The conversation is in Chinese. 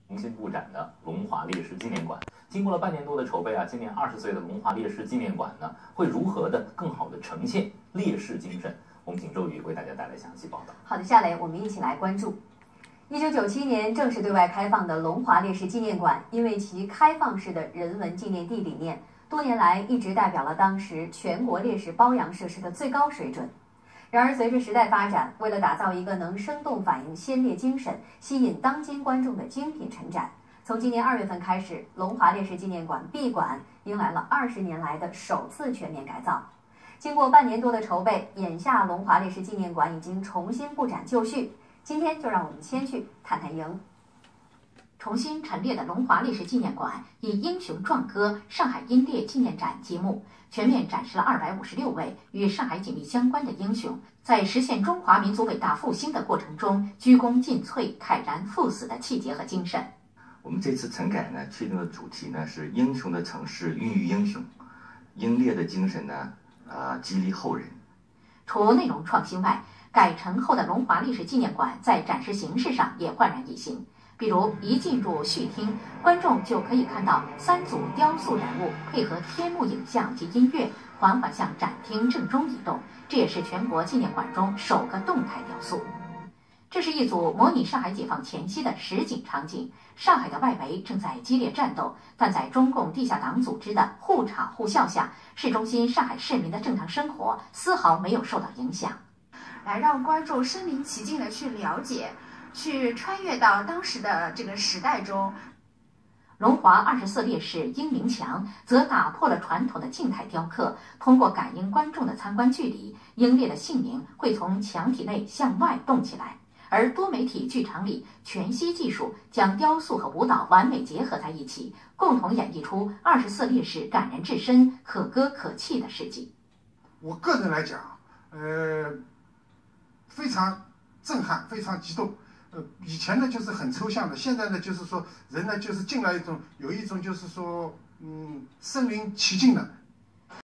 重新布展的龙华烈士纪念馆。经过了半年多的筹备啊，今年20岁的龙华烈士纪念馆呢，会如何的更好的呈现烈士精神？我们请周宇为大家带来详细报道。 好的，夏磊，我们一起来关注。1997年正式对外开放的龙华烈士纪念馆，因为其开放式的人文纪念地理念，多年来一直代表了当时全国烈士包养设施的最高水准。然而，随着时代发展，为了打造一个能生动反映先烈精神、吸引当今观众的精品陈展，从今年2月份开始，龙华烈士纪念馆闭馆，迎来了20年来的首次全面改造。经过半年多的筹备，眼下龙华烈士纪念馆已经重新布展就绪。今天就让我们先去探探营。 重新陈列的龙华烈士纪念馆以英雄壮歌上海英烈纪念展揭幕，全面展示了256位与上海紧密相关的英雄，在实现中华民族伟大复兴的过程中鞠躬尽瘁、慨然赴死的气节和精神。 我们这次陈改呢，确定的主题呢是英雄的城市孕育英雄，英烈的精神呢，激励后人。 除内容创新外，改成后的龙华烈士纪念馆在展示形式上也焕然一新。比如一进入序厅，观众就可以看到3组雕塑人物配合天幕影像及音乐，缓缓向展厅正中移动，这也是全国纪念馆中首个动态雕塑。这是一组模拟上海解放前夕的实景场景，上海的外围正在激烈战斗，但在中共地下党组织的护场护校下，市中心上海市民的正常生活丝毫没有受到影响。 来让观众身临其境的去了解，去穿越到当时的这个时代中。 龙华24烈士英明墙则打破了传统的静态雕刻，通过感应观众的参观距离，英烈的姓名会从墙体内向外动起来。而多媒体剧场里，全息技术将雕塑和舞蹈完美结合在一起，共同演绎出24烈士感人至深、可歌可泣的事迹。 我个人来讲，非常震撼，非常激动。以前呢就是很抽象的，现在呢就是说人呢就是进来有一种就是说身临其境的